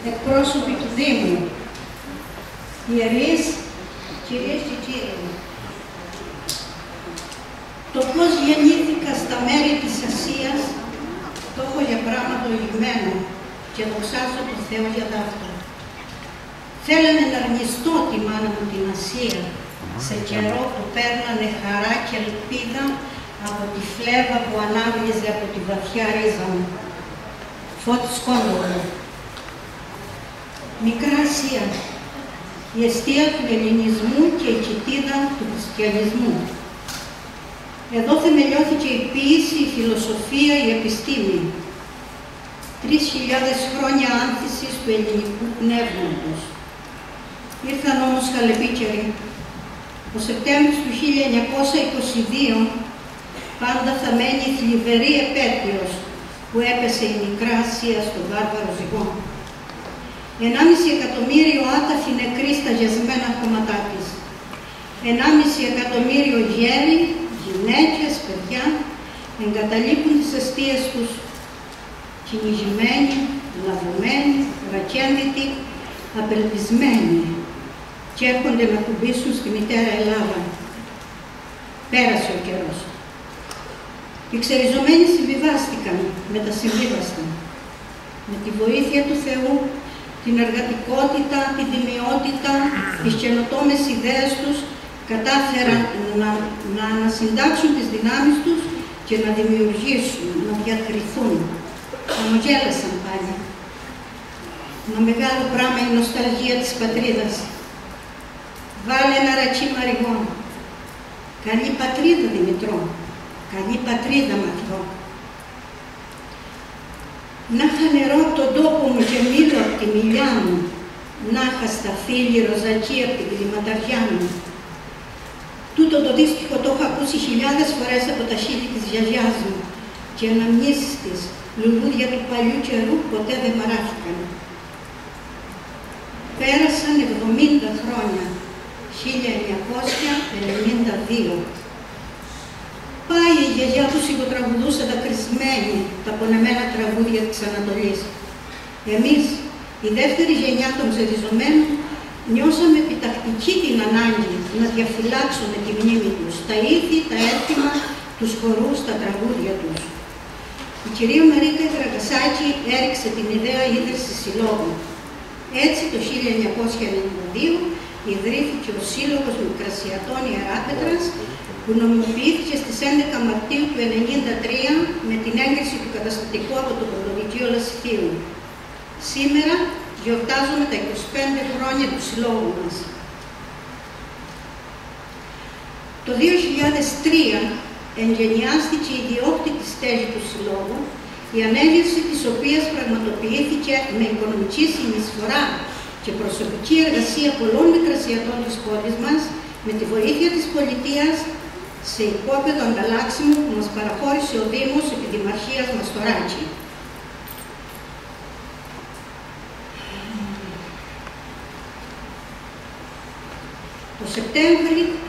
εκπρόσωποι του Δήμου, ιερείς, κυρίες και κύριοι. Το πώς γεννήθηκα στα μέρη της Ασίας το έχω για πράγμα προηγμένο και δοξάζω τον Θεό για αυτό. Θέλανε να αρνηστώ τη μάνα μου την Ασία σε καιρό που παίρνανε χαρά και ελπίδα από τη φλέβα που ανάβγιζε από τη βαθιά ρίζα μου. Φώτης Κόντορο. Μικρά Ασία, η αιστεία του ελληνισμού και η κοιτίδα του χριστιανισμού. Εδώ θεμελιώθηκε η ποίηση, η φιλοσοφία, η επιστήμη. 3.000 χρόνια άνθησης του ελληνικού πνεύματος. Ήρθαν όμως χαλεπίκαιροι. Ο Σεπτέμβρης του 1922 πάντα θα μένει η θλιβερή επέτειος που έπεσε η Μικρά Ασία στον βάρβαρο ζυγό. 1,5 εκατομμύριο άταφοι νεκροί στα γεσμένα χώματά της. 1,5 εκατομμύριο γέροι, γυναίκες, παιδιά εγκαταλείπουν τις αιστείες τους κυνηγημένοι, λαβωμένοι, ρακένδυτοι, απελπισμένοι και έρχονται να κουμπίσουν στη μητέρα Ελλάδα. Πέρασε ο καιρός. Οι ξεριζωμένοι συμβιβάστηκαν με τα συμβίβαστα. Με τη βοήθεια του Θεού, την εργατικότητα, την τιμιότητα, τις καινοτόμες ιδέες τους, κατάφεραν να ανασυντάξουν τις δυνάμεις τους και να δημιουργήσουν, να διακριθούν. Χαμογέλασαν πάλι. Ένα μεγάλο πράγμα η νοσταλγία της πατρίδας. Βάλε ένα ρατσί μαριγό. Καλή πατρίδα, Δημητρό. Καλή πατρίδα, Μαθιό. Να είχα νερό από τον τόπο μου και μήλο από τη μιλιά μου. Να είχα σταφύλι ροζακί από την κλιματαριά μου. Τούτο το δύστιχο το έχω ακούσει χιλιάδες φορές από τα χείλη της γιαγιάς μου και οι αναμνήσεις της, λουλούδια του παλιού καιρού, ποτέ δεν μαράθηκαν. Πέρασαν 70 χρόνια, 1992. Πάει η γιαγιά του σιγοτραγουδούσε δακρυσμένη τα πονεμένα τραγούδια της Ανατολής. Εμείς, η δεύτερη γενιά των ξεριζωμένων, νιώσαμε επιτακτική την ανάγκη να διαφυλάξουμε τη μνήμη τους, τα ήθη, τα έθιμα, τους χορούς, τα τραγούδια τους. Η κυρία Μαρίκα Δραγασάκη έριξε την ιδέα ίδρυσης συλλόγου. Έτσι, το 1992 ιδρύθηκε ο Σύλλογος Μικρασιατών Ιεράπετρας, που νομιμοποιήθηκε στις 11 Μαρτίου του 1993 με την έγκριση του καταστατικού από το Πρωτοδικείο Λασιθίου. Σήμερα γιορτάζουμε τα 25 χρόνια του συλλόγου μας. Το 2003 εγγενιάστηκε η ιδιόκτητη στέγη του συλλόγου, η ανέλυση της οποίας πραγματοποιήθηκε με οικονομική συνεισφορά και προσωπική εργασία πολλών μικρασιατών της πόλης μας, με τη βοήθεια της πολιτείας, σε οικόπεδο ανταλλάξιμο που μας παραχώρησε ο Δήμος επί Δημαρχίας Μαστοράκη. Το Σεπτέμβρη του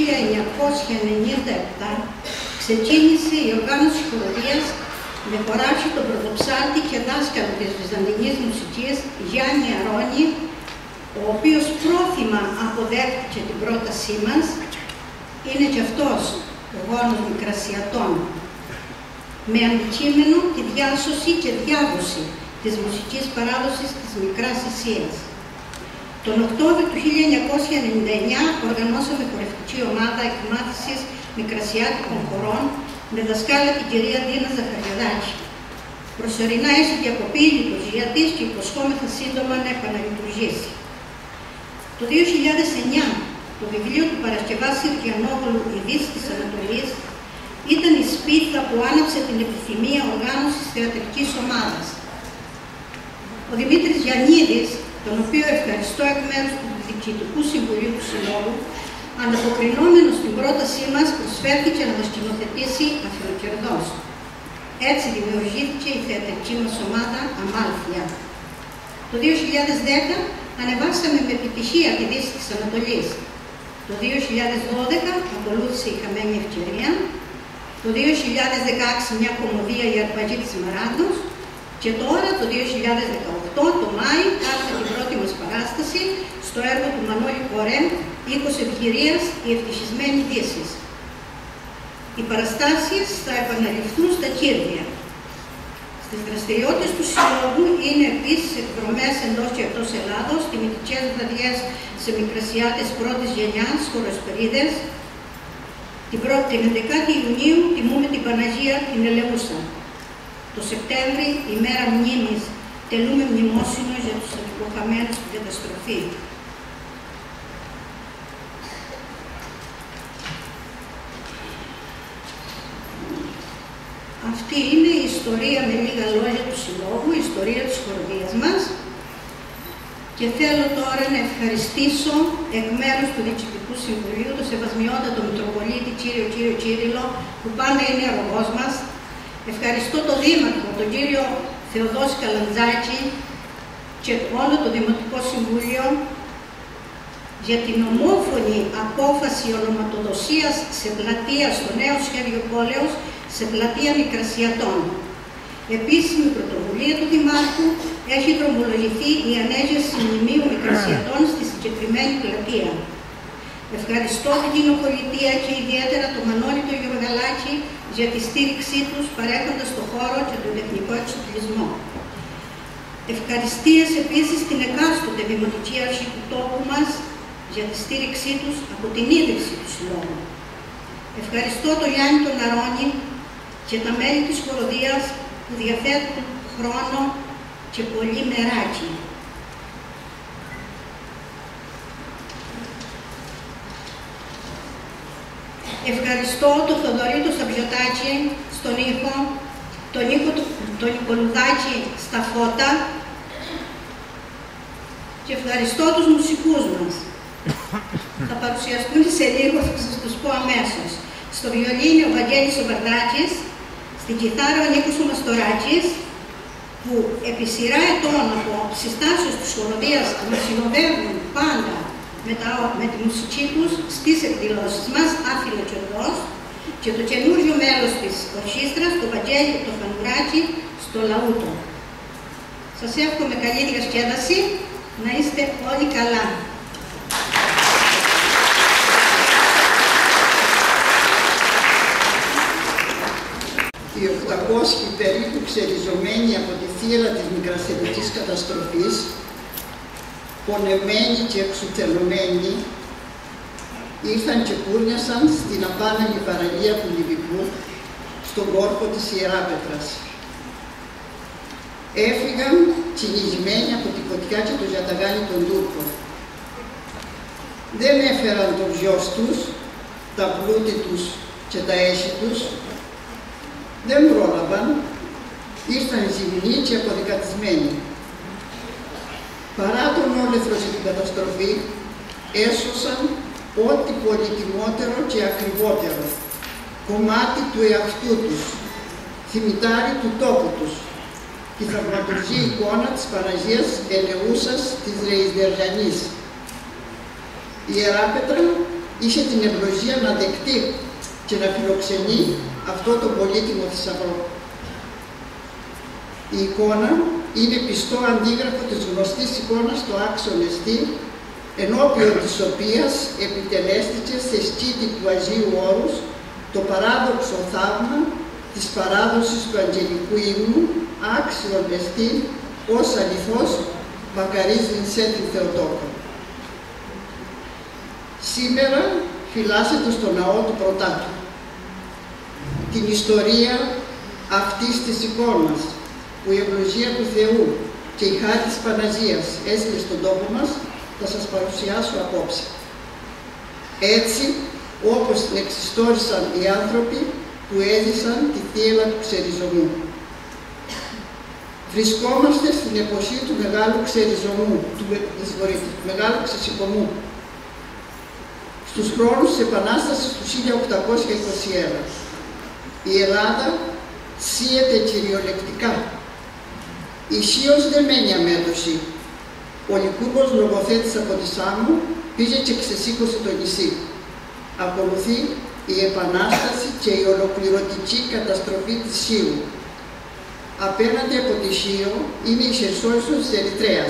1997 ξεκίνησε η οργάνωση χοροδίας με χωράφι τον πρωτοψάλτη και δάσκαλο της Βυζαντινής μουσικής Γιάννη Αρώνη, ο οποίος πρόθυμα αποδέχτηκε την πρότασή μας. Είναι και αυτός ο γόνος Μικρασιατών, με αντικείμενο τη διάσωση και διάδοση της μουσικής παράδοσης της Μικράς Ασίας. Τον Οκτώβριο του 1999 οργανώσαμε χορευτική ομάδα εκμάθησης μικρασιάτικων χορών με δασκάλα την κυρία Ντίνα Ζαχαριαδάκη. Προσωρινά έχει διακοπεί η λειτουργία της και υποσχόμεθα σύντομα να επαναλειτουργήσει. Το 2009 το βιβλίο του Παρασκευά Σιριανόγλου «Η Δύση της Ανατολής» ήταν η σπίθα που άναψε την επιθυμία οργάνωσης θεατρικής ομάδας. Ο Δημήτρης Γιαννίδης, τον οποίο ευχαριστώ εκ μέρους του Διοικητικού Συμβουλίου του Συλλόγου, ανταποκρινόμενος στην πρότασή μας, προσφέρθηκε να μας σκηνοθετήσει αφιλοκερδός. Έτσι δημιουργήθηκε η θεατρική μας ομάδα Αμάλφια. Το 2010 ανεβάσαμε με επιτυχία τη Δύση της Ανατολής. Το 2012 ακολούθησε η Χαμένη Ευκαιρία. Το 2016 μια κομμωδία «Η Αρπαγή της Μαράντος» Και τώρα, το 2018, το Μάη, κάνουμε την πρώτη μας παράσταση στο έργο του Μανώλη Κορέμ, «Οίκος Ευκαιρίας, η ευτυχισμένη Δύση». Οι παραστάσεις θα επαναληφθούν στα Κύρδια. Στις δραστηριότητες του Συλλόγου είναι επίσης εκδρομές εντός και εκτός Ελλάδος, τιμητικές βραδιές σε μικρασιάτες πρώτης γενιάς, χωροσπερίδες. Την 11η Ιουνίου τιμούμε την Παναγία την Ελεούσα. Το Σεπτέμβρη, ημέρα μνήμης, τελούμε μνημόσυνο για τους αποκαμμένους στην καταστροφή. Αυτή είναι η ιστορία με λίγα λόγια του Συλλόγου, η ιστορία της χοροδίας μας. Και θέλω τώρα να ευχαριστήσω εκ μέρους του Διοικητικού Συμβουλίου, τον Σεβασμιότατο Μητροπολίτη κύριο Κύριλλο, που πάντα είναι αρρωγός μας. Ευχαριστώ τον Δήμαρχο, τον κύριο Θεοδόση Καλαντζάκη και όλο το Δημοτικό Συμβούλιο για την ομόφωνη απόφαση ονοματοδοσίας σε πλατεία στο νέο σχέδιο πόλεως, σε πλατεία Μικρασιατών. Επίσης, με πρωτοβουλία του Δημάρχου, έχει δρομολογηθεί η ανέγερση μνημείου Μικρασιατών στη συγκεκριμένη πλατεία. Ευχαριστώ την κοινοπολιτεία και ιδιαίτερα τον Μανώλη τον Γεωργαλάκη για τη στήριξή τους παρέχοντας το χώρο και τον τεχνικό εξοπλισμό. Ευχαριστίες επίσης στην εκάστοτε Δημοτική Αρχή του τόπου μας για τη στήριξή τους από την ίδρυση του Συλλόγου. Ευχαριστώ τον Γιάννη τον Αρώνη και τα μέλη της χοροδίας που διαθέτουν χρόνο και πολύ μεράκι. Ευχαριστώ τον Θοδωρή τον Σαμπιωτάκη στον ήχο, τον Νικολουδάκη στα φώτα και ευχαριστώ τους μουσικούς μας. Θα παρουσιαστούν σε λίγο, θα σας τους πω αμέσως. Στο βιολίνι ο Βαγγέλης ο Βαρδάκης, στην κιθάρα ο Νίκος ο Μαστοράκης, που επί σειρά ετών από συστάσεις της χοροδίας μας συνοδεύουν πάντα με τη μουσική τους στις εκδηλώσεις μας, άφιλο και οδός, και το καινούριο μέλος της ορχήστρας, το Βαγγέλη το Φανουράκη, στο Λαούτο. Σας εύχομαι καλή διασκέδαση, να είστε όλοι καλά. Οι 800 περίπου ξεριζωμένοι από τη θύρα της μικρασιατικής καταστροφής, πονεμένοι και εξουθενωμένοι, ήρθαν και κούρνιασαν στην απάναγη παραλία του Λιβικού, στον κόρπο της Ιεράπετρας. Έφυγαν κυνηγημένοι από τη φωτιά και το γιαταγάνι των Τούρκων. Δεν έφεραν το γιος τους, τα πλούτη τους και τα έσχη τους. Δεν πρόλαβαν, ήρθαν ζημνοί και αποδικατισμένοι. Παρά τον όλεθρο και την καταστροφή, έσωσαν ό,τι πολυτιμότερο και ακριβότερο, κομμάτι του εαυτού τους, θυμητάρι του τόπου τους, τη θαυματουργή εικόνα της Παναγίας Ελεούσας της Ρεϊσδεργανής. Η Ιεράπετρα είχε την ευλογία να δεκτεί και να φιλοξενεί αυτό το πολύτιμο θησαυρό. Η εικόνα είναι πιστό αντίγραφο της γνωστής εικόνας του άξον εστί, ενώπιον της οποίας επιτελέστηκε σε σκήτη του Αγίου Όρους το παράδοξο θαύμα της παράδοσης του Αγγελικού Ύμνου, άξιον εστί ως αληθώς μακαρίζειν σε την Θεοτόκο. Σήμερα φυλάσσεται στο ναό του Πρωτάτου. Την ιστορία αυτής της εικόνας που η ευλογία του Θεού και η χάρη της Παναγίας έστειλε στον τόπο μας, θα σας παρουσιάσω απόψε. Έτσι, όπως την εξιστόρισαν οι άνθρωποι που έζησαν τη θύελα του ξεριζωμού. Βρισκόμαστε στην εποχή του μεγάλου ξεριζωμού, του μεγάλου ξεσηκωμού, στους χρόνους της Επανάστασης του 1821. Η Ελλάδα σύεται κυριολεκτικά. Ισίως δεν μένει αμέτωση. Ο Λικούρгος λογοθέτης από τη Σάμου πήγε και ξεσήκωσε το νησί. Ακολουθεί η Επανάσταση και η ολοκληρωτική καταστροφή της Σύου. απέναντι από τη Σίο είναι η Χερσόνησος της Ερυθρέας.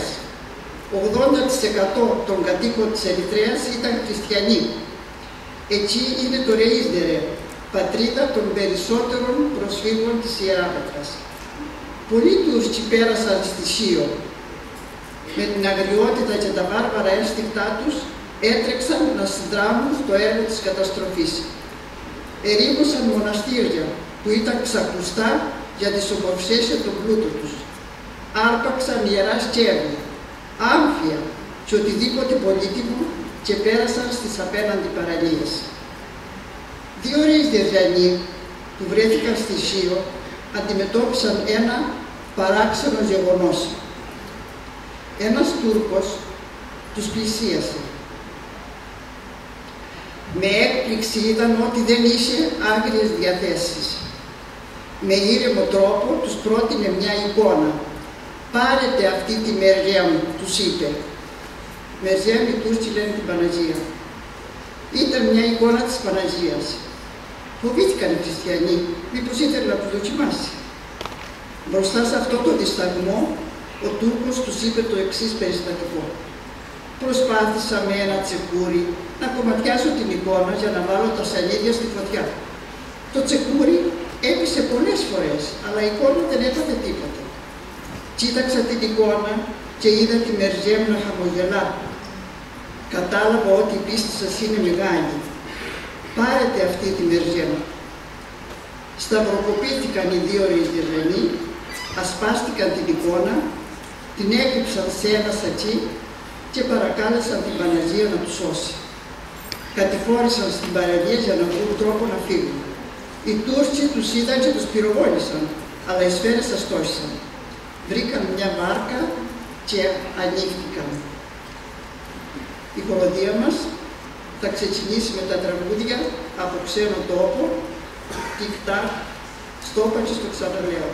80% των κατοίκων της Ερυθρέας ήταν χριστιανοί. Εκεί είναι το Ρεΐσδερε, πατρίδα των περισσότερων προσφύγων της Ιεράπετρας. Πολλοί Τούρκοι πέρασαν στη Σίο. Με την αγριότητα και τα βάρβαρα ένστικτά τους έτρεξαν να συνδράμουν στο έργο της καταστροφής. Ερήμωσαν μοναστήρια που ήταν ξακουστά για τις ομορφιές και τον πλούτο τους. Άρπαξαν ιερά σκεύη, άμφια και οτιδήποτε πολύτιμο και πέρασαν στις απέναντι παραλίες. 2 Ρεΐσδερζανοί που βρέθηκαν στη Σίο αντιμετώπισαν ένα παράξενο γεγονός. Ένας Τούρκος τους πλησίασε. Με έκπληξη είδαν ότι δεν είχε άγριες διαθέσεις. Με ήρεμο τρόπο τους πρότεινε μια εικόνα. «Πάρετε αυτή τη μεριά μου», τους είπε. Μεριά οι Τούρκοι λένε την Παναγία. Ήταν μια εικόνα της Παναγίας. Φοβήθηκαν οι χριστιανοί, μήπως ήθελε να τους δοκιμάσει. Μπροστά σε αυτό το δισταγμό, ο Τούρκος τους είπε το εξής περιστατικό. «Προσπάθησα με ένα τσεκούρι να κομματιάσω την εικόνα για να βάλω τα σανίδια στη φωτιά. Το τσεκούρι έπεισε πολλές φορές, αλλά η εικόνα δεν έπαθε τίποτα. Κοίταξα την εικόνα και είδα τη μερζέ μου να χαμογελά. Κατάλαβα ότι η πίστη σας είναι μεγάλη. Πάρετε αυτή τη μερζέ μου». Σταυροκοπήθηκαν οι 2 Ρεΐσδερζανοί, ασπάστηκαν την εικόνα, την έκρυψαν σε ένα σακί και παρακάλεσαν την Παναγία να τους σώσει. Κατηφόρησαν στην παραλία για να βρουν τρόπο να φύγουν. Οι Τούρκοι τους είδαν και τους πυροβόλησαν, αλλά οι σφαίρες αστόχησαν. Βρήκαν μια βάρκα και ανοίχτηκαν. Η χοροδία μας θα ξεκινήσει με τα τραγούδια από ξένο τόπο, τικ-τακ, στο είπα και στο ξαναλέω.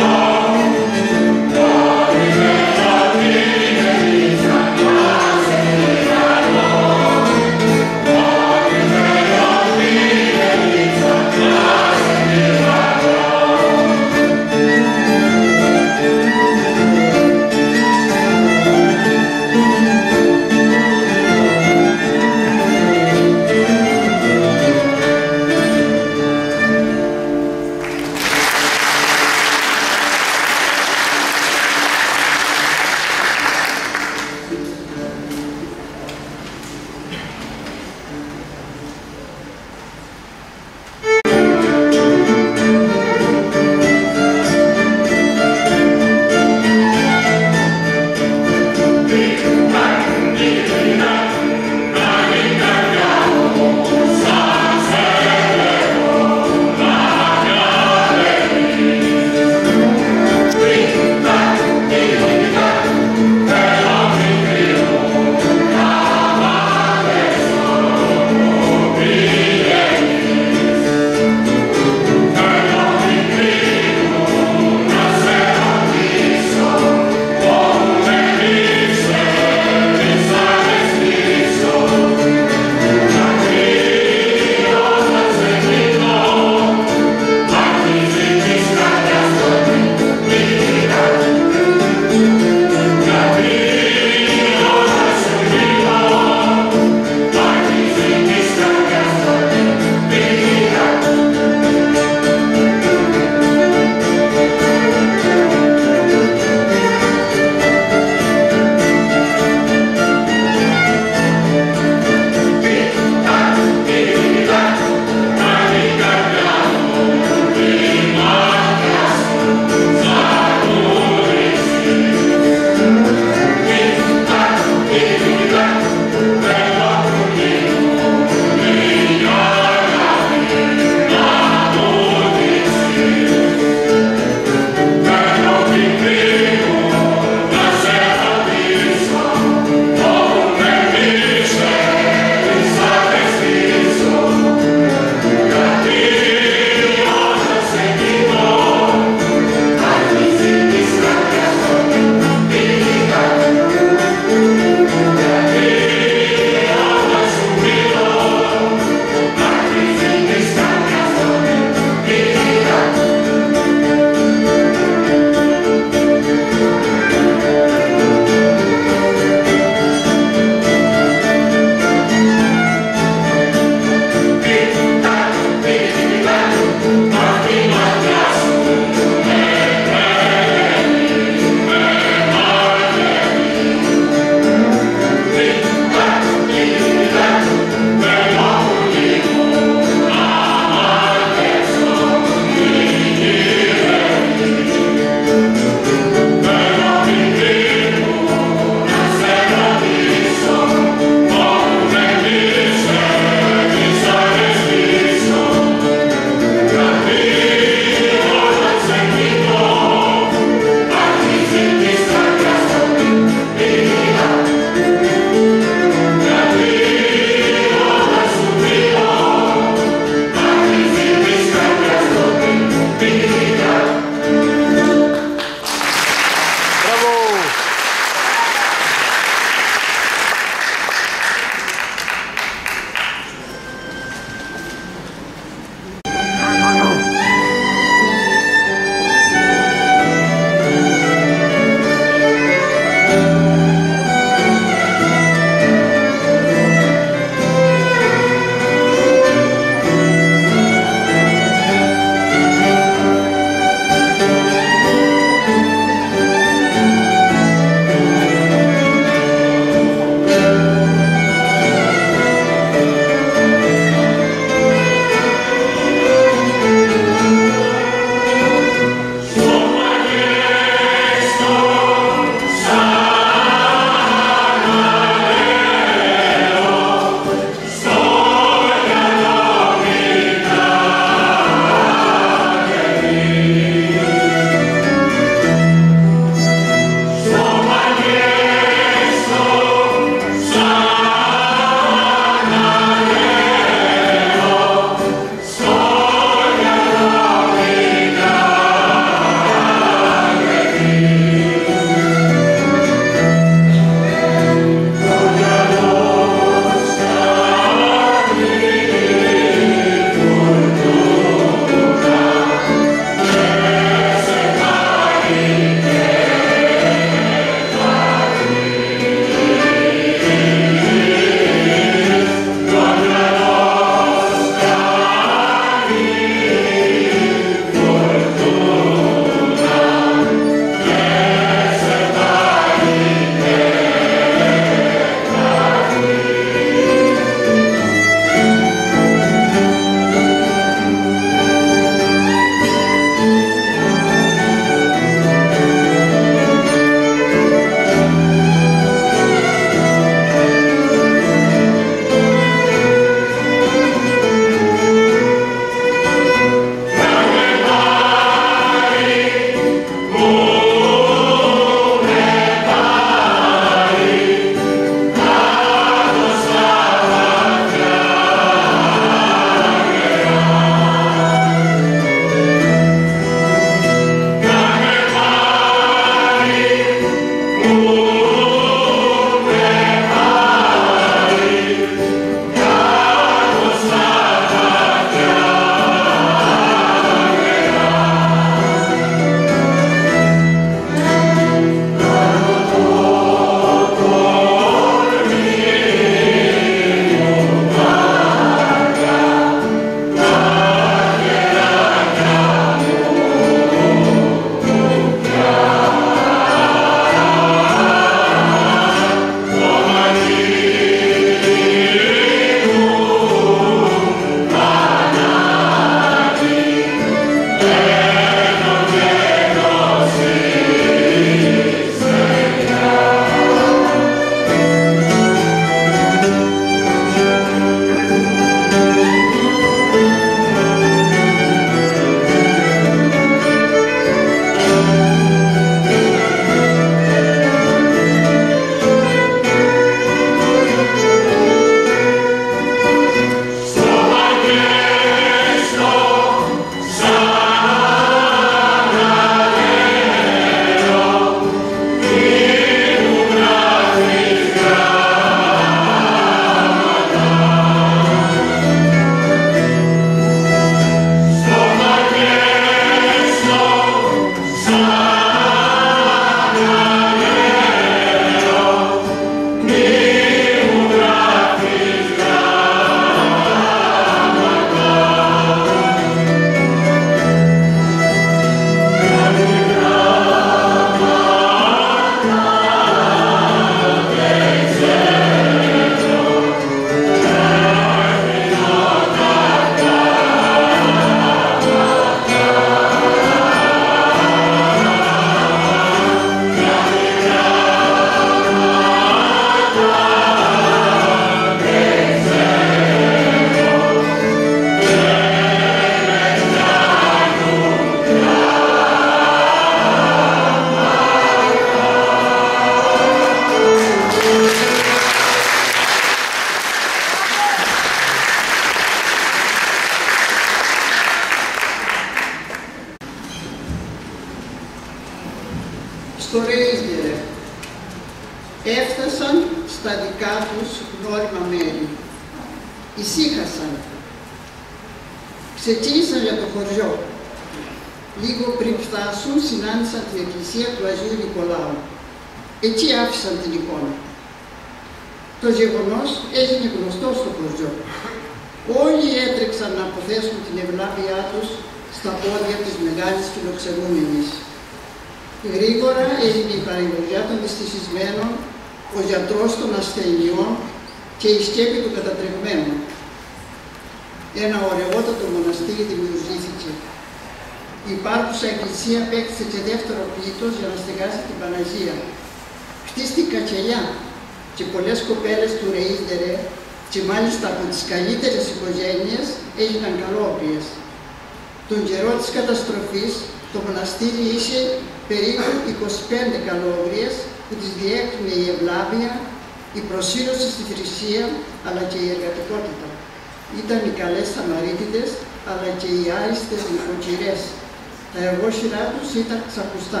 στο Ρέιζνερε. Έφτασαν στα δικά τους γνώριμα μέρη. Ησύχασαν. Ξεκίνησαν για το χωριό. Λίγο πριν φτάσουν, συνάντησαν την εκκλησία του Αγίου Νικολάου. Εκεί άφησαν την εικόνα. Το γεγονός έγινε γνωστό στο χωριό. Όλοι έτρεξαν να αποθέσουν την ευλάβειά τους στα πόδια της μεγάλης φιλοξενούμενης. Γρήγορα έγινε η παρηγοριά των δυστυχισμένων, ο γιατρός των ασθενειών και η σκέπη του κατατρεγμένου. Ένα ωραιότατο μοναστήρι δημιουργήθηκε. Η υπάρχουσα εκκλησία απέκτησε και δεύτερο πλήθος για να στεγάσει την Παναγία. Χτίστηκαν κελιά και πολλές κοπέλες του Ρεΐσδερε και μάλιστα από τις καλύτερες οικογένειες έγιναν καλόπιες. Τον καιρό της καταστροφής το μοναστήρι είχε περίπου 25 καλόγριες που τις διέκρινε η ευλάβεια, η προσήλωση στη θρησκεία αλλά και η εργατικότητα. Ήταν οι καλές Σαμαρίτιδες αλλά και οι άριστες νοικοκυρές. Τα εργόσυρά τους ήταν ξακουστά.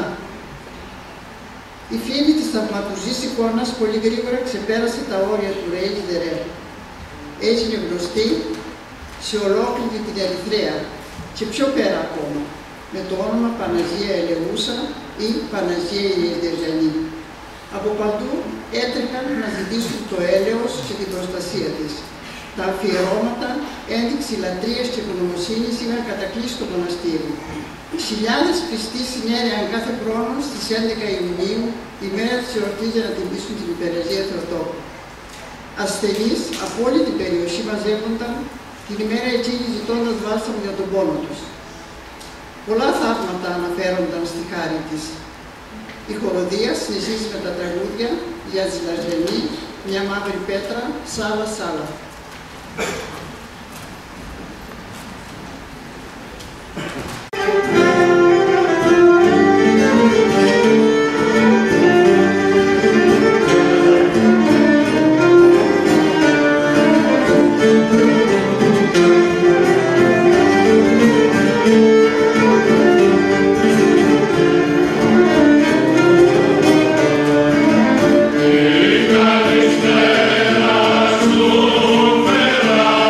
Η φήμη της θαυματουργής εικόνας πολύ γρήγορα ξεπέρασε τα όρια του Ρέιζνερε. Έγινε γνωστή σε ολόκληρη την Ερυθρέα και πιο πέρα ακόμα, με το όνομα Παναγία Ελεούσα ή Παναγία Ιερδεριανή. Από παντού έτρεχαν να ζητήσουν το έλεος και την προστασία της. Τα αφιερώματα, ένδειξη λατρείας και ευγνωμοσύνης είχαν κατακλείσει το μοναστήρι. Χιλιάδες πιστοί συνέρεαν κάθε χρόνο στις 11 Ιουνίου, η μέρα της εορτής, για να τιμήσουν την υπεραγία Θεοτόκου. Ασθενείς από όλη την περιοχή μαζεύονταν την ημέρα εκείνη ζητώντας βάσανο για τον πόνο τους. Πολλά θαύματα αναφέρονταν στη χάρη της. Η χοροδία συνεχίζει με τα τραγούδια «Για Ζηλαζενή», «Μια μαύρη πέτρα», «Σάλα, Σάλα». Καλησπέρα σου, Πέρα.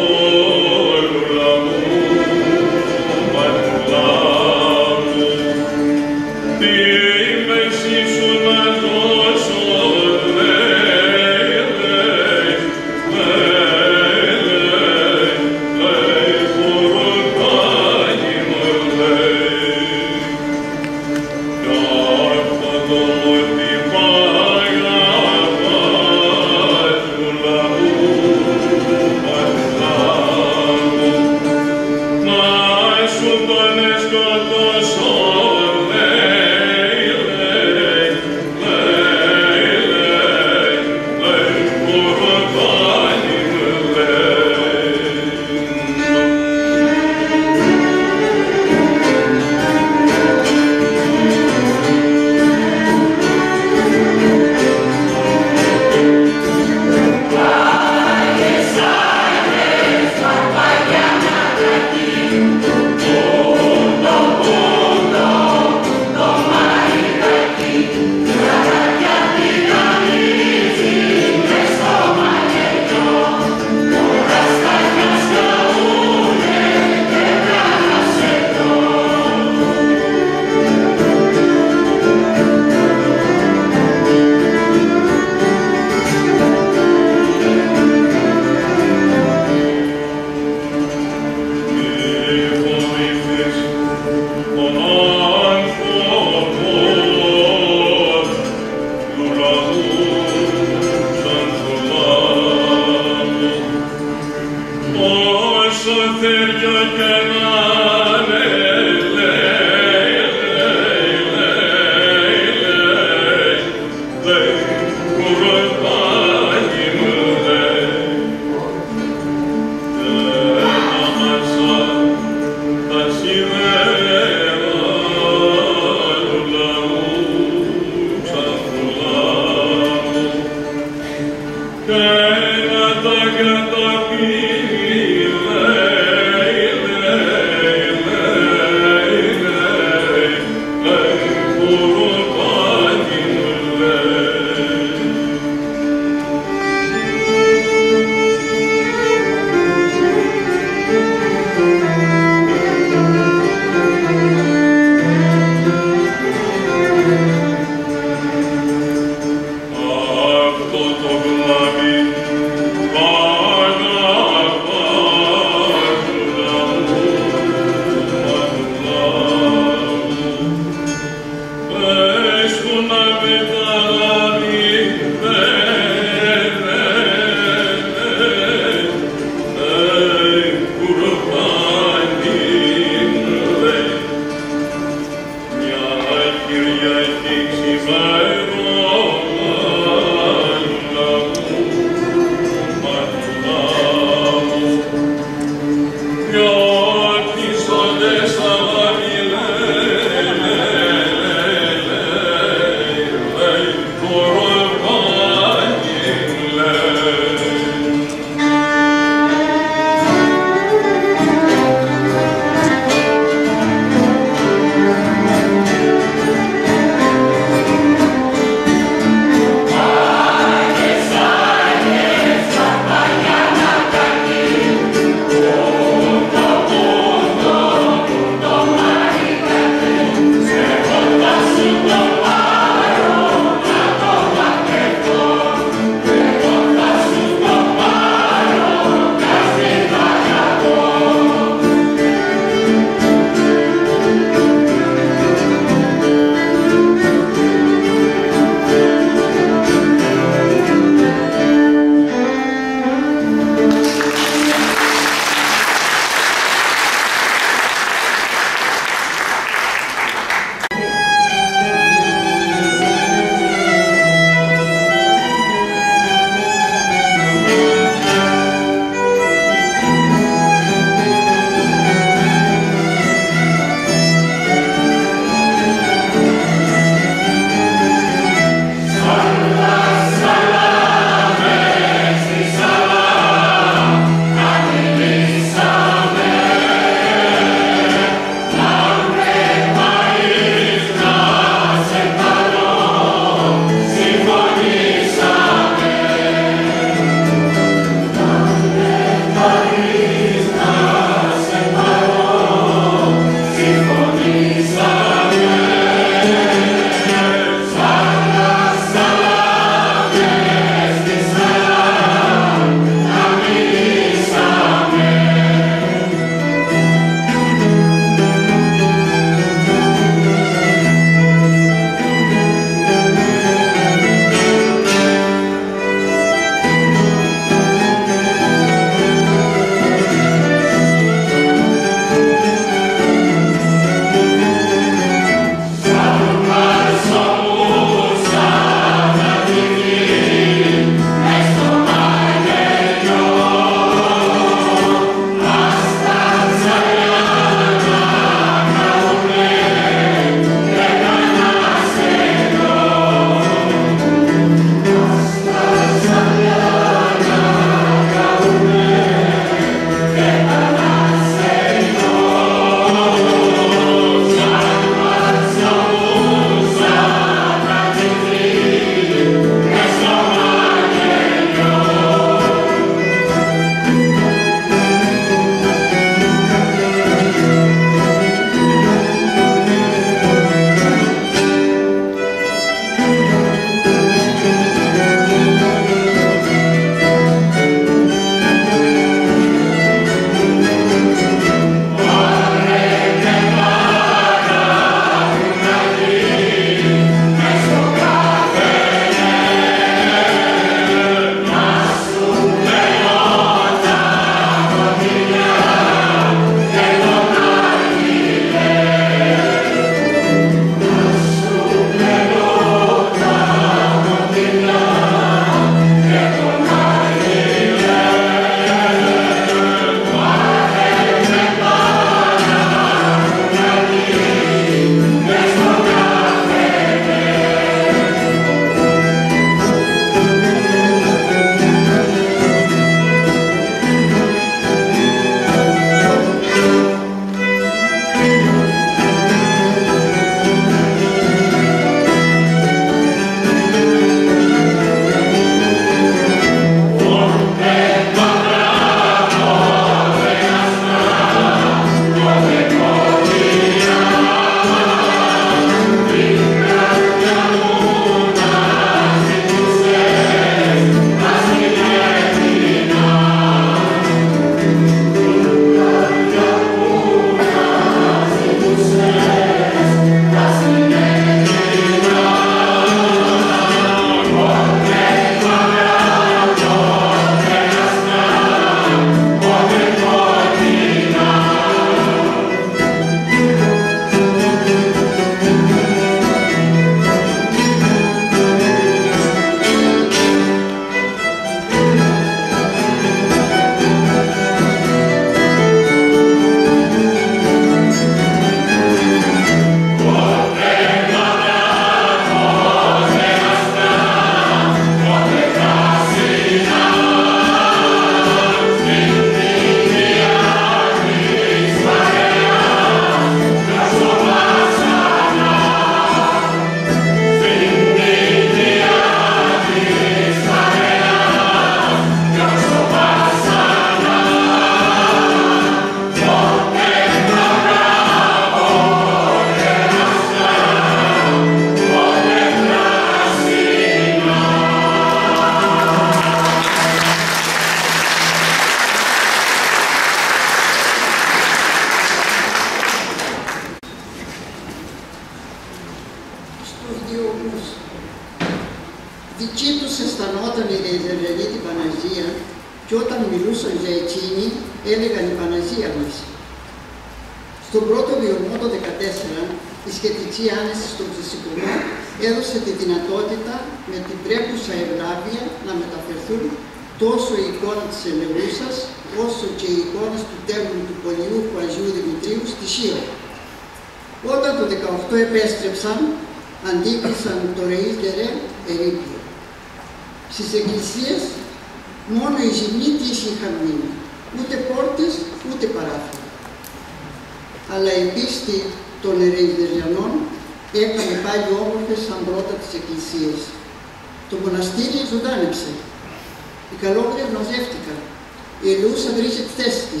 τους δύο ομούς. Δικοί τους αισθανόταν οι Ρεϊζεριανοί την Παναγία και όταν μιλούσαν για εκείνη έλεγαν η Παναγία μας. Στον πρώτο βιωμό το 14, η σχετική άνεση στον ξεσηκωμό έδωσε τη δυνατότητα με την πρέπουσα ευλάβεια να μεταφερθούν τόσο η εικόνα της Ελεούσας, όσο και οι εικόνες του τέμπλου του Πολιούχου Αγίου Δημητρίου στη Σύρο. Όταν το 18 επέστρεψαν, αντίκρισαν το Ρεϊζερέ ερείπιο. Στις εκκλησίες μόνο οι γυμνοί τύχοι είχαν μείνει, ούτε πόρτες, ούτε παράθυρα. Αλλά η πίστη των Ρεϊζεριανών έκανε πάλι όμορφες σαν πρώτα τις εκκλησίες. Το μοναστήρι ζωντάνεψε. Οι καλόγριες μαζεύτηκαν. Η Ελεούσα βρήκε τη θέση της.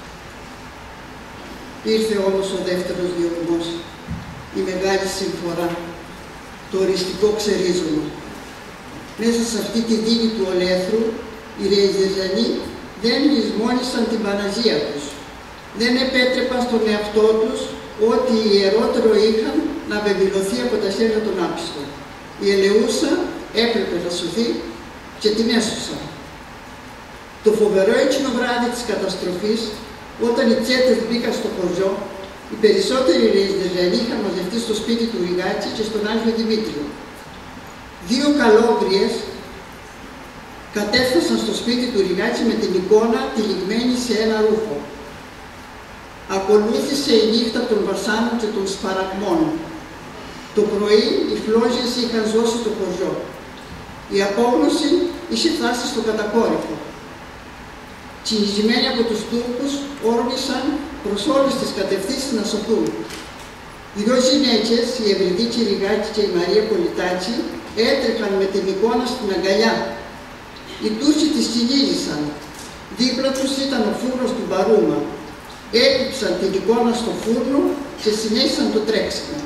Ήρθε όμως ο δεύτερος διωγμός, η μεγάλη συμφορά, το οριστικό ξερίζωμα. Μέσα σε αυτή τη δίνη του ολέθρου, οι Ρεϊζεριανοί δεν λησμόνησαν την Παναγία τους. Δεν επέτρεπαν στον εαυτό τους ό,τι ιερότερο είχαν να βεβαιωθεί από τα χέρια των άπιστων. Η Ελεούσα έπρεπε να σωθεί και την έσωσαν. Το φοβερό εκείνο βράδυ της καταστροφής, όταν οι τσέτες μπήκαν στο χωριό, οι περισσότεροι Ρεϊζεριανοί είχαν μαζευτεί στο σπίτι του Ριγάτσι και στον Άγιο Δημήτριο. Δύο καλόγριες κατέφτασαν στο σπίτι του Ριγάτσι με την εικόνα τυλιγμένη σε ένα ρούχο. Ακολούθησε η νύχτα των βασάνων και των σπαραγμών. Το πρωί οι φλόγες είχαν ζώσει το χωριό. Η απόγνωση είχε φτάσει στο κατακόρυφο. Κυνηγημένοι από τους Τούρκους όργησαν προς όλες τις κατευθύνσεις να σωθούν. Δύο γυναίκες, η Ευρυδίκη Ριγάκη και η Μαρία Πολιτάκη, έτρεχαν με την εικόνα στην αγκαλιά. Οι Τούρκοι τις κυνήγησαν. Δίπλα τους ήταν ο φούρνος του Μπαρούμα. Έκυψαν την εικόνα στο φούρνο και συνέχισαν το τρέξιμο.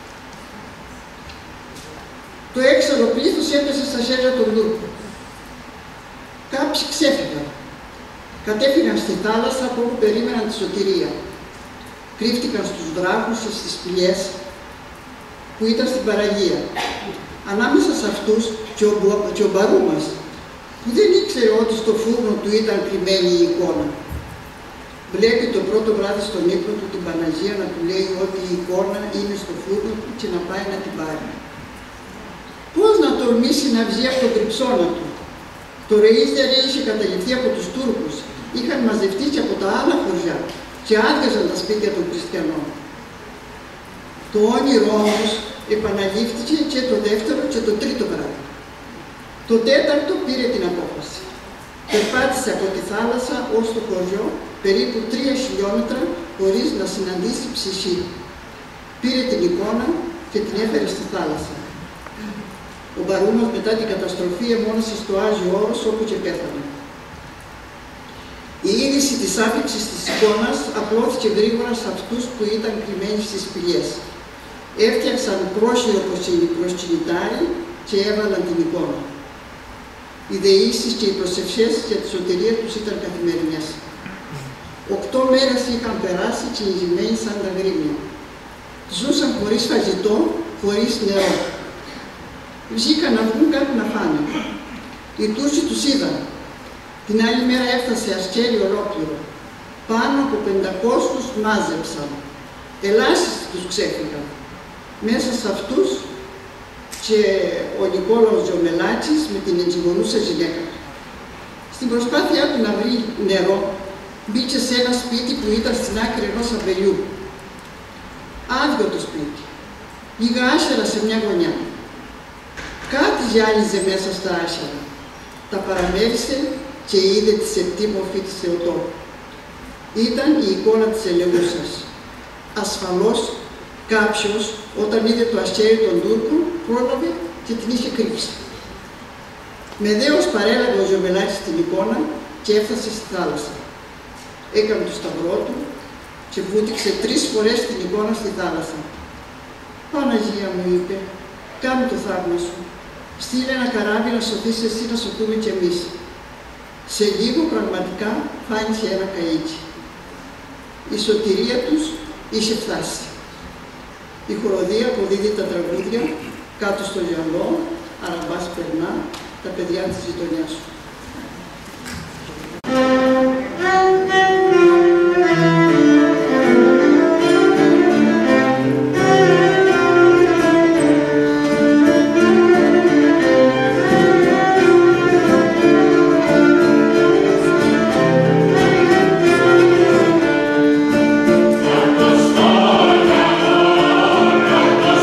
Το έξαρο πλήθος έπεσε στα χέρια των Τούρκων. Κάποιοι ξέφυγαν. Κατέφυγαν στη θάλασσα από όπου περίμεναν τη σωτηρία. Κρύφτηκαν στους βράχους και στις σπηλιές που ήταν στην παραλία. Ανάμεσα σε αυτούς και ο Μπαρούμας, που δεν ήξερε ότι στο φούρνο του ήταν κρυμμένη η εικόνα. Βλέπει το πρώτο βράδυ στον ύπνο του την Παναγία να του λέει ότι η εικόνα είναι στο φούρνο του και να πάει να την πάρει. Πώς να τολμήσει να βγει από τον τριψώνα του? Το Ρεϊζερέ είχε καταληφθεί από τους Τούρκους, είχαν μαζευτεί και από τα άλλα χωριά και άδειαζαν τα σπίτια των χριστιανών. Το όνειρο όμως επαναλήφθηκε και το δεύτερο και το τρίτο βράδυ. Το τέταρτο πήρε την απόφαση. Περπάτησε από τη θάλασσα ως το χωριό, περίπου 3 χιλιόμετρα, χωρίς να συναντήσει ψυχή. Πήρε την εικόνα και την έφερε στη θάλασσα. Ο Μπαρούμας μετά την καταστροφή εμόνασε στο Άγιο Όρος, όπου και πέθανε. Η είδηση της άφηξης της εικόνας απλώθηκε γρήγορα σε αυτούς που ήταν κρυμμένοι στις σπηλιές. Έφτιαξαν πρόσχυρο προσκυνητάρι και έβαλαν την εικόνα. Οι δεήσεις και οι προσευχές για τη σωτηρία τους ήταν καθημερινές. 8 μέρες είχαν περάσει κυνηγημένοι σαν τα γρήμια. Ζούσαν χωρίς φαγητό, χωρίς νερό. Βγήκαν να βγουν κάτι να φάνε. Οι Τούρκοι τους είδαν. Την άλλη μέρα έφτασε ασκέλι ολόκληρο. Πάνω από 500 τους μάζεψαν. Ελάχιστοι τους ξέφυγαν. Μέσα σε αυτούς και ο Νικόλαος Τζομελάκης με την εγκυμονούσα γυναίκα. Στην προσπάθειά του να βρει νερό, μπήκε σε ένα σπίτι που ήταν στην άκρη ενός αμπελιού. Άδειο το σπίτι. Λίγα άσχερα σε μια γωνιά. Κάτι γυάλιζε μέσα στα άσχερα. Τα παραμέρισε και είδε τη σεπτή μορφή της Θεοτόκου. Ήταν η εικόνα της Ελεούσας. Ασφαλώς κάποιος, όταν είδε το αστέρι των Τούρκων, πρόλαβε και την είχε κρύψει. Με δέος παρέλαβε ο Ζομελάκης την εικόνα και έφτασε στη θάλασσα. Έκανε το σταυρό του και βούτυξε 3 φορές την εικόνα στη θάλασσα. «Παναγία μου», είπε, «κάνε το θαύμα σου. Στείλε ένα καράβι να σωθείς εσύ, να σωθούμε κι εμείς». Σε λίγο πραγματικά φάνηκε ένα καΐκι. Η σωτηρία τους είχε φτάσει. Η χοροδία αποδίδει τα τραγούδια κάτω στο γυαλό, αραμπάς περνά, τα παιδιά της γειτονιάς σου.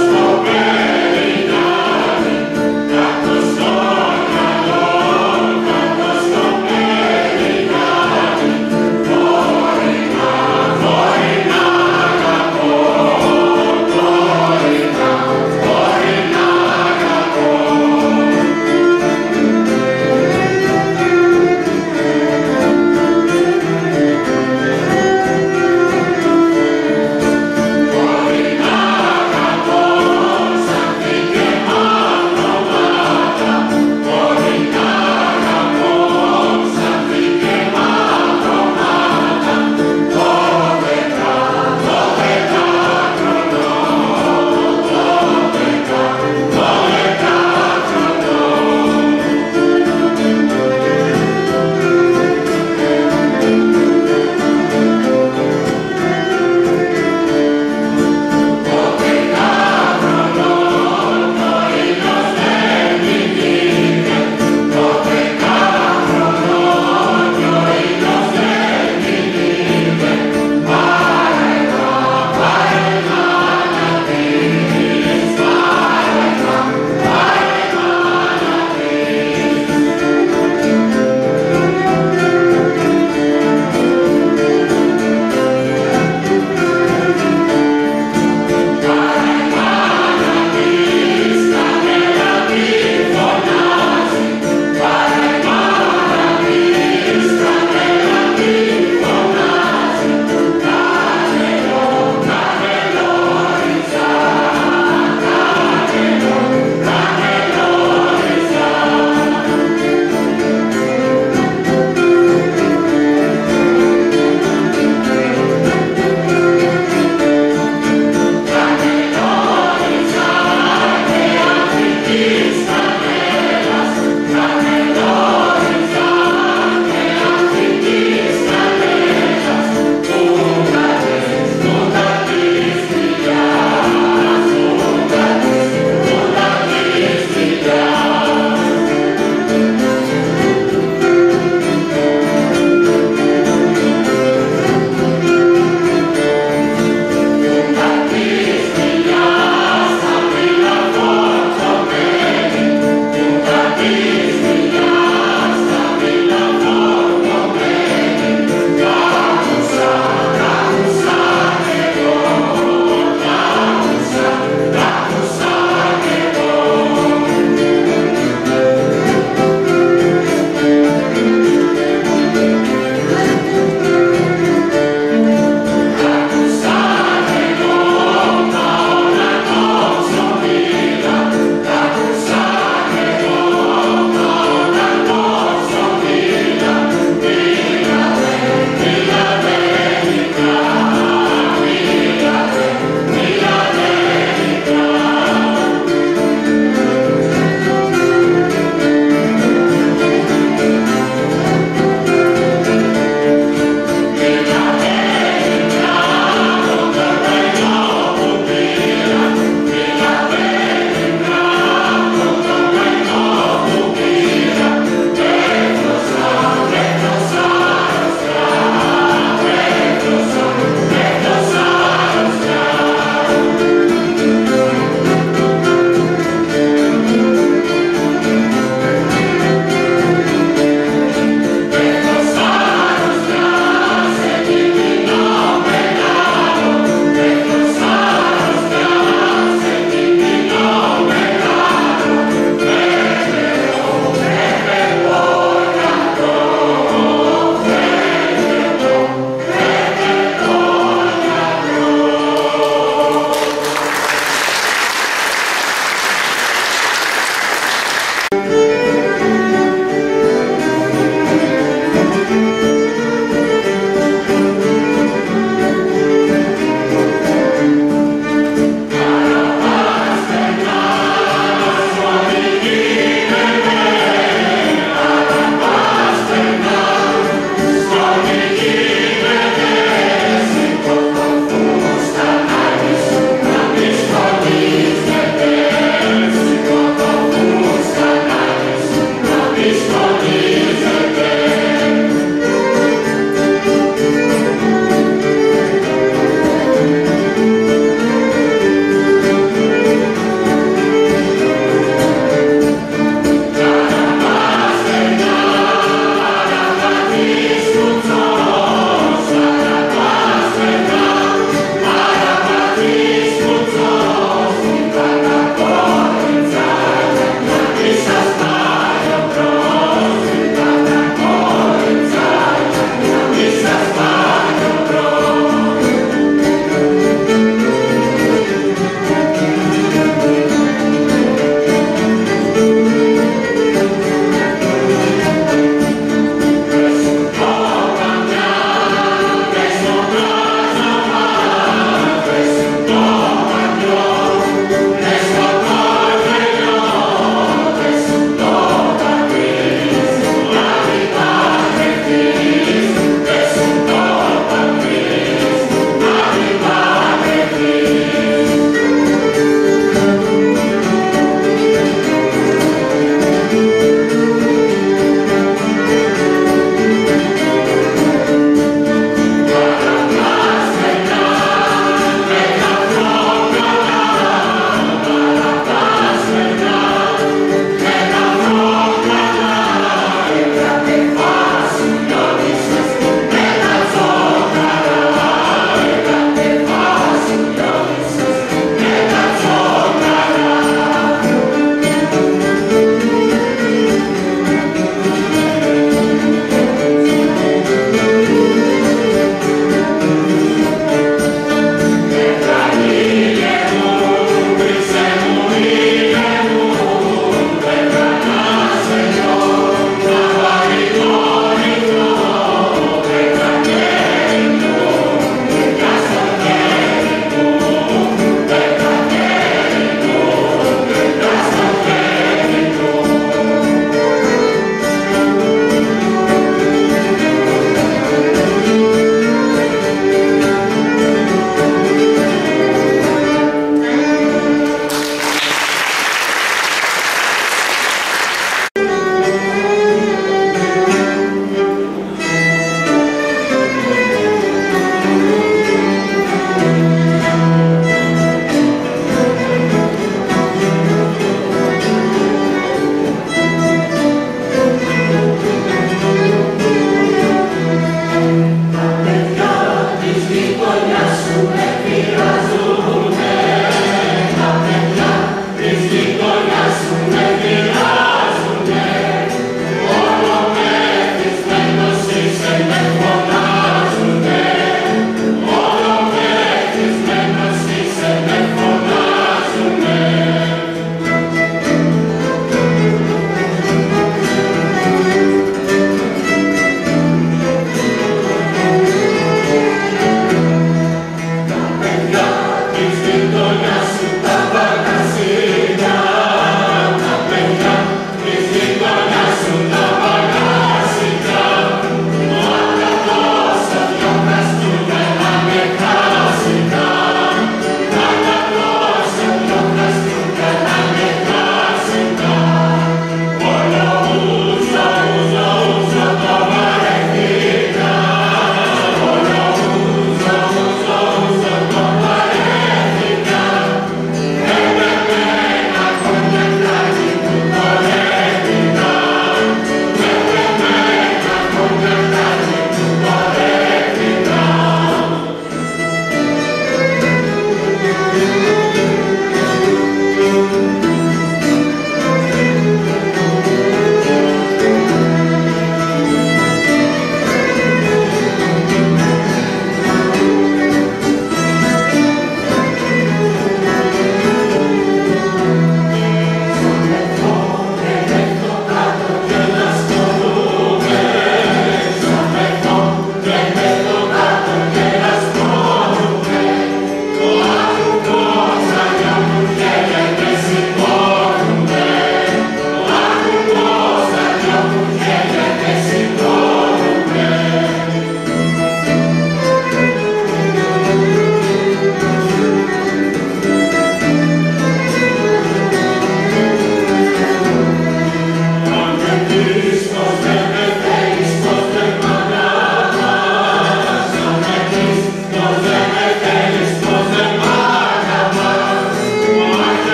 Thank you.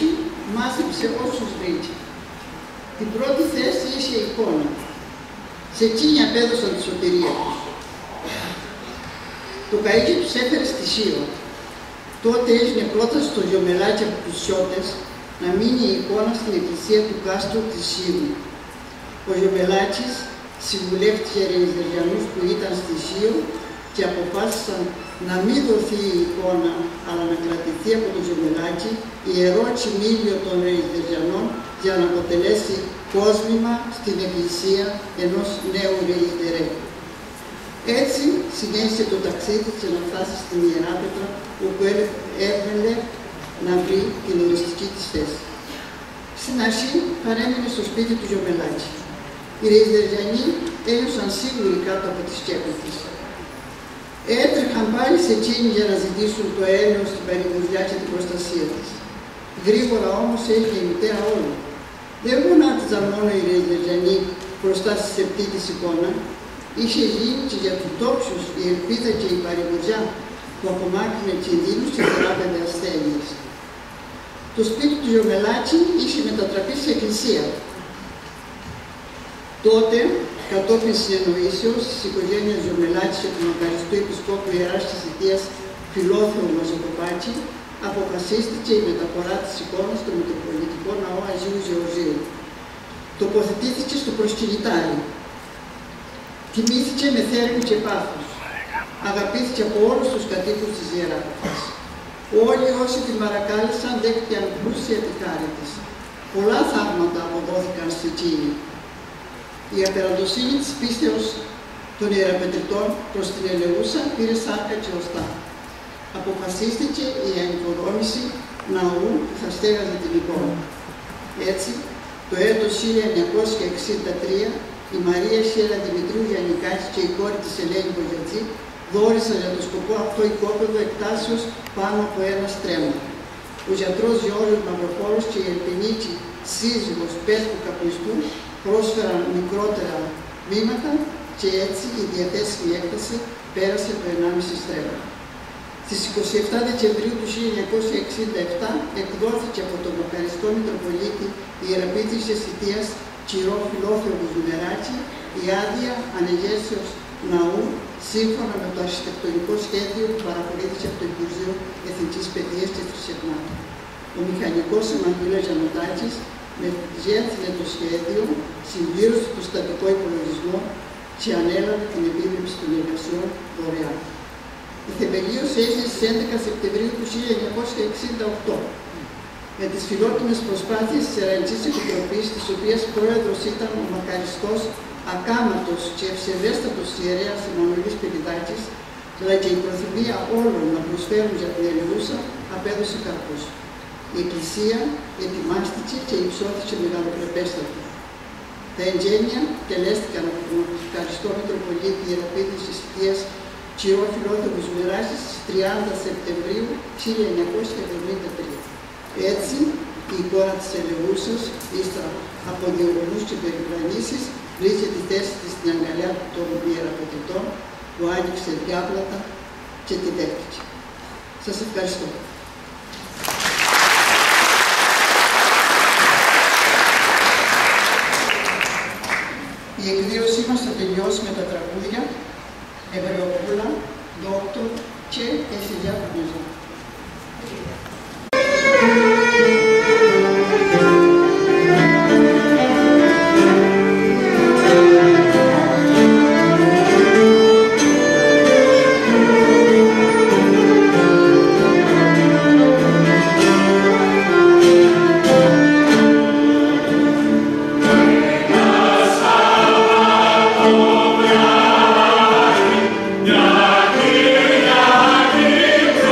μάζεψε όσους βρήκε. Την πρώτη θέση είχε η εικόνα. Σε εκείνη απέδωσαν τη σωτηρία τους. Το καΐκι τους έφερε στοιχείο. Τότε έγινε πρόταση στο Γιομελάκη από τους Σιώτες να μείνει η εικόνα στην εκκλησία του κάστρου της Σύρου. Ο Γιομελάκης συμβουλεύτηκε Ρεϊσδεριανούς που ήταν στη Σύρο και αποφάσισαν να μην δοθεί η εικόνα, αλλά να κρατηθεί από τον Γιομελάκη ιερό τσιμήλιο των Ρεϊσδεριανών για να αποτελέσει κόσμημα στην εκκλησία ενός νέου Ρεϊσδερέου. Έτσι συνέχισε το ταξίδι και να φτάσει στην Ιεράπετρα, όπου έβγαλε να βρει την οριστική της θέση. Στην αρχή παρέμεινε στο σπίτι του Γιομελάκη. Οι Ρεϊσδεριανοί ένιωσαν σίγουροι κάτω από τις σκέπες της. Έτρεχαν πάλι σε εκείνη για να ζητήσουν το έλεος στην παρηγοριά και την προστασία της. Γρήγορα όμως έγινε η μητέρα όλων. Δεν γονάτιζαν μόνο οι Ρεϊσδεριανοί μπροστά στη σεπτή της εικόνα. Είχε γίνει και για τους τόξους η ελπίδα και η παρηγοριά που απομάκρυνε κινδύνους και θεράπευε ασθένειες. Το σπίτι του Γιομελάκη είχε μετατραπεί σε εκκλησία. Τότε, κατόπιν συνεννοήσεως της οικογένειας Γιομελάκη και του μακαριστού επισκόπου Ιεράς της Αιτίας Φιλόθεου Μαζοκοπάκη, αποφασίστηκε η μεταφορά της εικόνας στο Μητροπολιτικό Ναό Αγίου Γεωργίου. Τοποθετήθηκε στο προσκυνητάρι. Τιμήθηκε με θέρμη και πάθος. Αγαπήθηκε από όλους τους κατοίκους της Ιεράπετρας. Όλοι όσοι την παρακάλεσαν δέχτηκαν πλούσια τη χάρη της. Πολλά θαύματα αποδόθηκαν στη εκείνη. Η απεραντοσύνη της πίστεως των Ιεραπετριτών προς την Ελεούσα πήρε σάρκα και οστά. Αποφασίστηκε η ανοικοδόμηση ναού που θα στέγαζε την εικόνα. Έτσι, το έτος 1963, η Μαρία Χέρα Δημητρίου Γιαννικάκη και η κόρη της Ελένη Βογιατζή δόρισαν για το σκοπό αυτό οικόπεδο εκτάσεως πάνω από ένα στρέμμα. Ο γιατρός Γιώργος Μαυροπόλος και η Ελπινίκη σύζυγος Πέτρου Καπνιστού πρόσφεραν μικρότερα βήματα και έτσι η διαθέσιμη έκταση πέρασε το 1,5 στρέμμα. Στις 27 Δεκεμβρίου του 1967 εκδόθηκε από τον Μακαριστό Μητροπολίτη Ιεραπήτρης Αιτίας Κυρώ Φιλόθεου Βουζουνεράκη η άδεια ανεγέρσεως ναού σύμφωνα με το αρχιτεκτονικό σχέδιο που παραχωρήθηκε από το Υπουργείο Εθνικής Παιδείας και Θρησκευμάτων. Ο μηχανικός Εμμανουήλ Γιαννοτάκης μεγέθυνε το σχέδιο, συμπλήρωσε το στατικό υπολογισμό και ανέλαβε την επίβλεψη των εργασιών δωρεάν. Η θεμελίωση έγινε στις 11 Σεπτεμβρίου του 1968 με τις φιλότιμες προσπάθειες της Ιεραρχικής Επιτροπής, της οποίας πρόεδρος ήταν ο μακαριστός, ακάματος και ευσεβέστατος ιερέας Εμμανουήλ Πυριδάκης, αλλά και η προθυμία όλων να προσφέρουν για την Ελεούσα απέδωσε καρπούς. Η Εκκλησία ετοιμάστηκε και υψώθηκε μεγαλοπρεπέστατα. Τα εγγένεια τελέστηκαν από τον Μακαριστό Μητροπολίτη Ιεραπήτρης Αιτίας Κυρώ Φιλόθεου Βουζουνεράκη στις 30 Σεπτεμβρίου 1973. Έτσι, η εικόνα της Ελεούσας, ύστερα από διορμούς και περιπλανήσεις, βρήκε τη θέση της στην αγκαλιά των Ιεραπετριτών, που άνοιξε διάπλατα και τη δέχτηκε. Σας ευχαριστώ. Η εκδήλωσή μας θα τελειώσει με τα τραγούδια Εβραιοπούλα, Δόκτωρ και Εσυγιά Πανεζό. Yeah.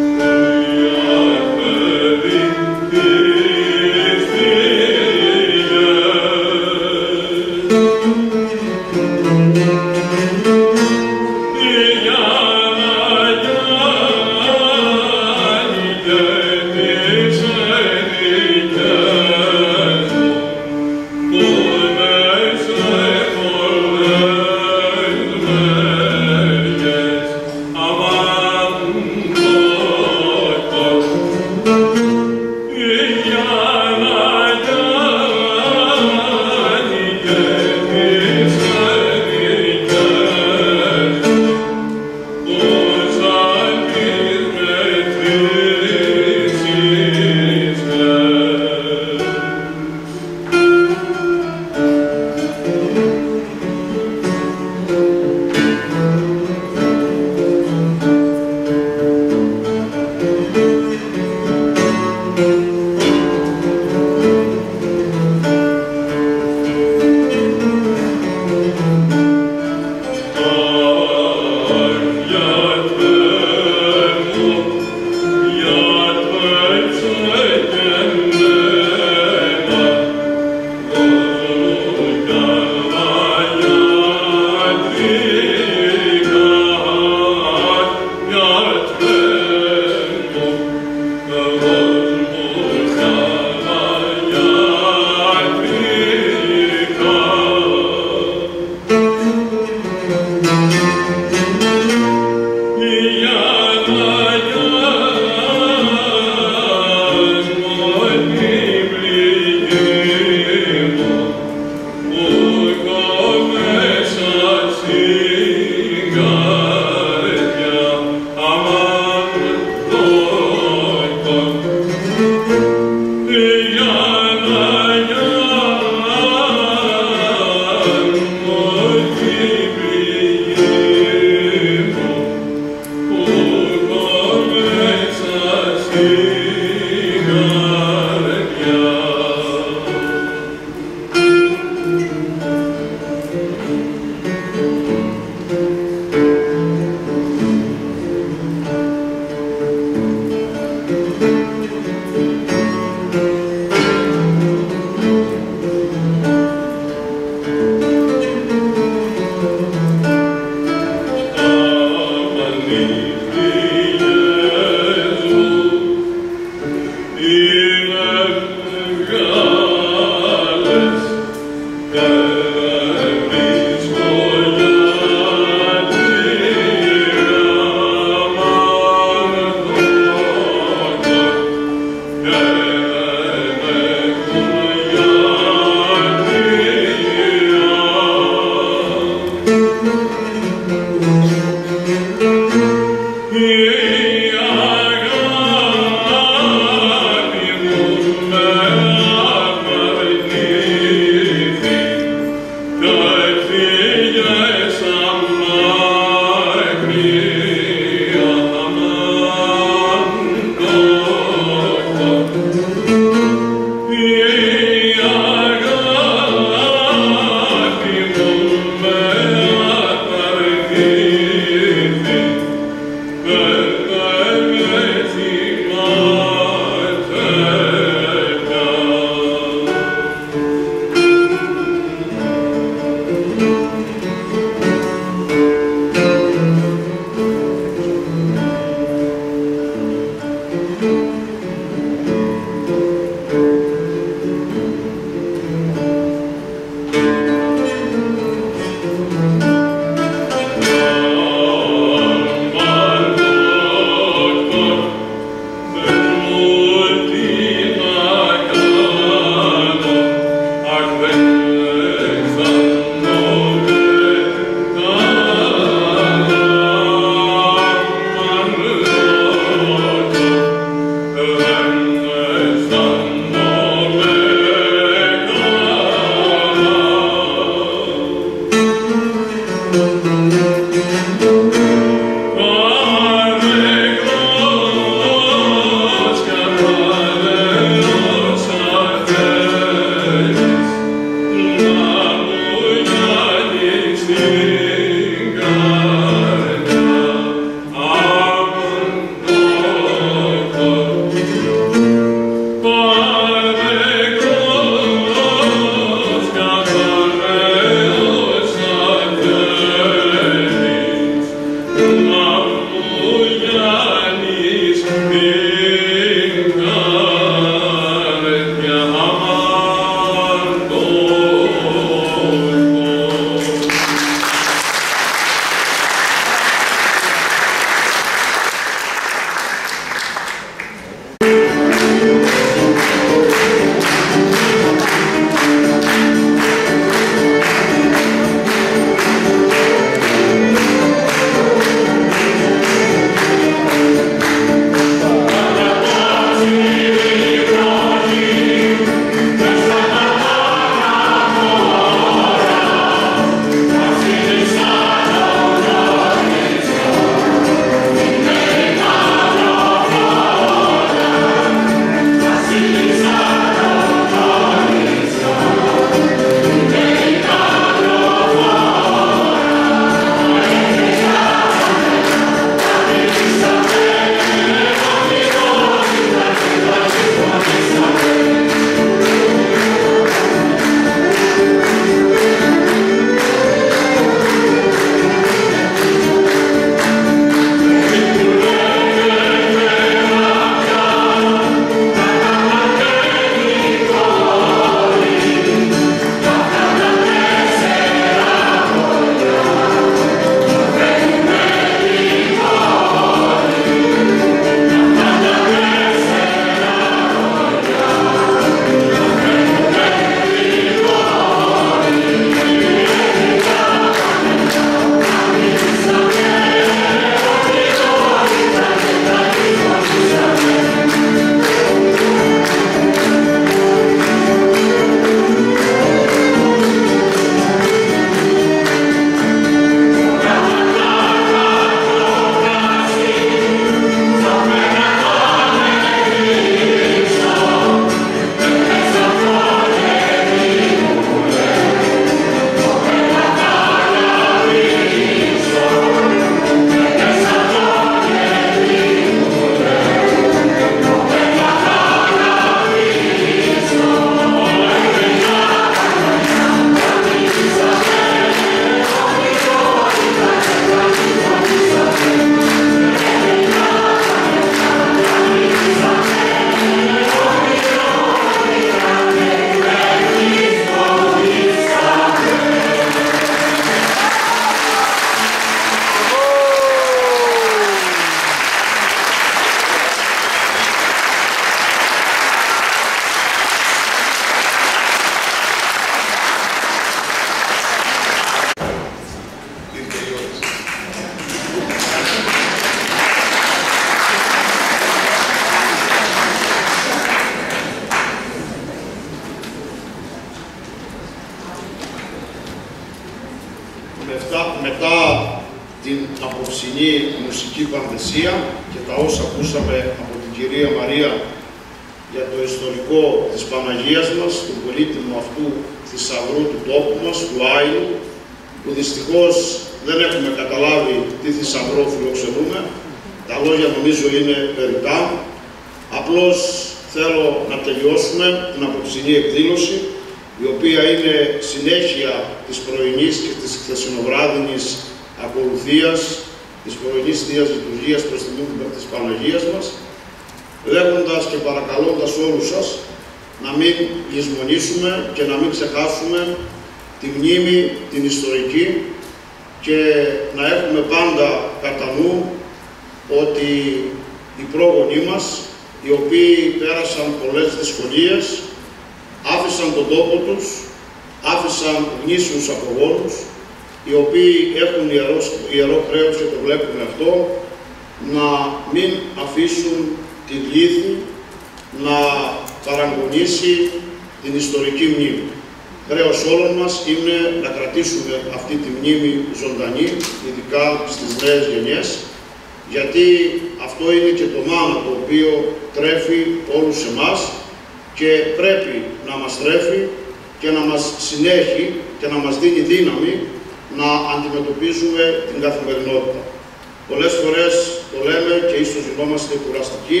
μετά την απόψινή μουσική πανδεσία και τα όσα ακούσαμε από την κυρία Μαρία για το ιστορικό της Παναγίας μας, του πολύτιμου αυτού θησαυρού του τόπου μας, του Άϊλου, που δυστυχώς δεν έχουμε καταλάβει τι θησαυρό φιλοξενούμε. Τα λόγια νομίζω είναι περιττά. Απλώς θέλω να τελειώσουμε την απόψινή εκδήλωση, η οποία είναι συνέχεια της πρωινής και της χθεσινοβράδινης ακολουθίας της πρωινής Θείας Λειτουργίας προς τιμήν της Παναγίας μας, λέγοντας και παρακαλώντας όλους σας να μην λησμονήσουμε και να μην ξεχάσουμε τη μνήμη, την ιστορική, και να έχουμε πάντα κατά νου ότι οι πρόγονοί μας, οι οποίοι πέρασαν πολλές δυσκολίες, άφησαν τον τόπο τους, άφησαν γνήσιους απογόνους, οι οποίοι έχουν ιερό χρέος και το βλέπουμε αυτό, να μην αφήσουν την λύθη να παραγωνίσει την ιστορική μνήμη. Χρέος όλων μας είναι να κρατήσουμε αυτή τη μνήμη ζωντανή, ειδικά στις νέες γενιές, γιατί αυτό είναι και το μάνα το οποίο τρέφει όλους εμάς και πρέπει να μας τρέφει και να μας συνέχει και να μας δίνει δύναμη να αντιμετωπίζουμε την καθημερινότητα. Πολλές φορές το λέμε και ίσως γινόμαστε κουραστικοί,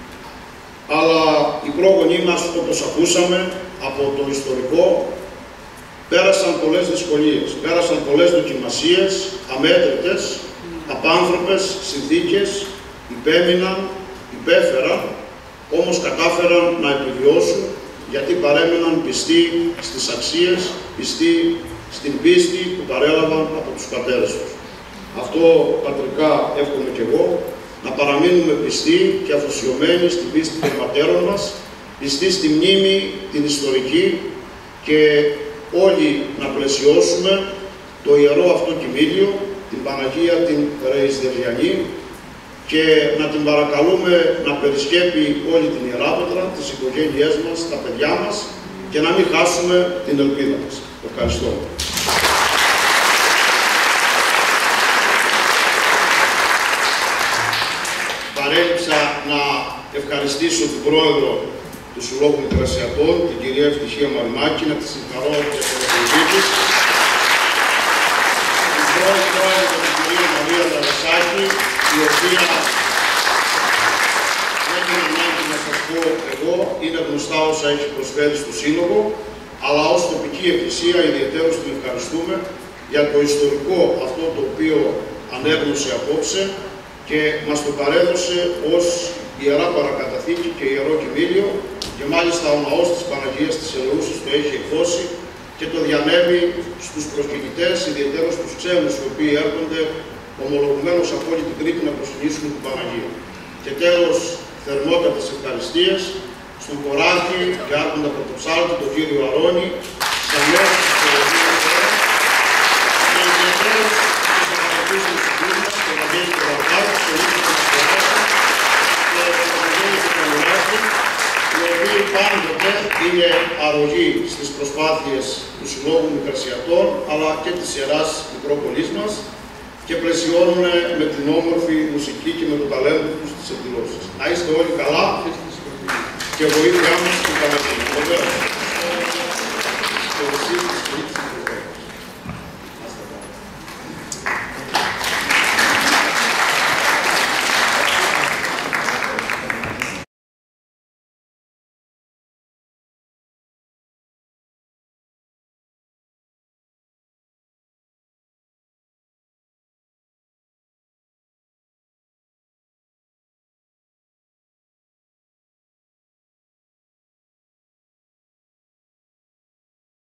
αλλά οι πρόγονοί μας, όπως ακούσαμε από το ιστορικό, πέρασαν πολλές δυσκολίες, πέρασαν πολλές δοκιμασίες, αμέτρητες, απάνθρωπες συνθήκες, υπέμειναν, υπέφεραν, όμως κατάφεραν να επιβιώσουν, γιατί παρέμειναν πιστοί στις αξίες, πιστοί στην πίστη που παρέλαβαν από τους πατέρες τους. Αυτό πατρικά εύχομαι και εγώ, να παραμείνουμε πιστοί και αφοσιωμένοι στην πίστη των πατέρων μας, πιστοί στη μνήμη την ιστορική και όλοι να πλαισιώσουμε το ιερό αυτό κοιμήλιο, την Παναγία την Ρεϊσδελιανή, και να την παρακαλούμε να περισκέπει όλη την Ιεράπετρα, τις οικογένειές μας, τα παιδιά μας, και να μην χάσουμε την ελπίδα μας. Ευχαριστώ. Παρέλειψα να ευχαριστήσω την πρόεδρο του Συλλόγου Μικρασιατών, την κυρία Ευτυχία Μαρινάκη, να τη συγχαρώ για την εκλογή της. Την πρόεδρο, την κυρία Μαρία Δαρασάκη, η οποία δεν είναι ανάγκη να σας πω εγώ, είναι γνωστά όσα έχει προσφέρει στο Σύλλογο, αλλά ως τοπική εκκλησία ιδιαιτέρως την ευχαριστούμε για το ιστορικό αυτό το οποίο ανέγνωσε απόψε και μας το παρέδωσε ως ιερά παρακαταθήκη και ιερό κοιμήλιο, και μάλιστα ο ναός της Παναγίας της Ελεούσης το έχει εκδώσει και το διανέμει στους προσκυνητές, ιδιαίτερα στους ξένους οι οποίοι έρχονται ομολογουμένως από όλη την Κρήτη να προσκυνήσουν την Παναγία. Και τέλος, θερμότατες ευχαριστίες στον Κοράκη και άρχοντα πρωτοψάλτη, τον κύριο Αρώνη, στα μέσα της Θεολογίας και ιδιαίτερως στους αγαπητούς μουσικούς μας, τον Βαγγέλη του Βαρκάρου, τον Νίκο του Μασκοράκη και τον Βαγγέλη του Καλουράκη, οι οποίοι πάντοτε είναι αρρωγοί στις προσπάθειες του Συλλόγου Μικρασιατών, αλλά και της Ιεράς Μικρόπολης μας, και πλαισιώνουν με την όμορφη μουσική και με το ταλέντο τους τις εκδηλώσεις. Να είστε όλοι καλά και βοήθεια μας στην Παναγία.